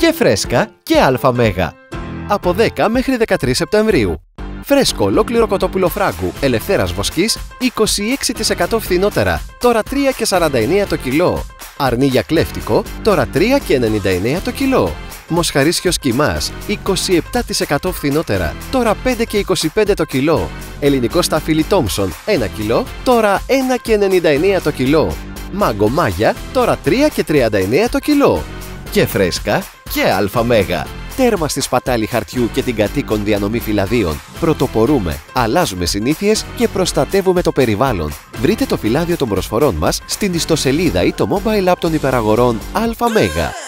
και φρέσκα και αλφα μέγα. Από 10 μέχρι 13 Σεπτεμβρίου. Φρέσκο ολόκληρο κοτόπουλο φράγκου ελευθέρας βοσκής 26% φθηνότερα, τώρα 3,49 το κιλό. Αρνί κλέφτικο, τώρα 3,99 το κιλό. Μοσχαρίσιος κιμάς 27% φθηνότερα, τώρα 5,25 το κιλό. Ελληνικό σταφύλι Τόμσον 1 κιλό, τώρα 1,99 το κιλό. Μάγκο μάγια, τώρα 3,39 το κιλό. Και φρέσκα και αλφα μέγα. Τέρμα στη σπατάλη χαρτιού και την κατοίκον διανομή φυλαδίων. Πρωτοπορούμε, αλλάζουμε συνήθειες και προστατεύουμε το περιβάλλον. Βρείτε το φυλάδιο των προσφορών μας στην ιστοσελίδα ή το mobile app των υπεραγορών αλφα μέγα.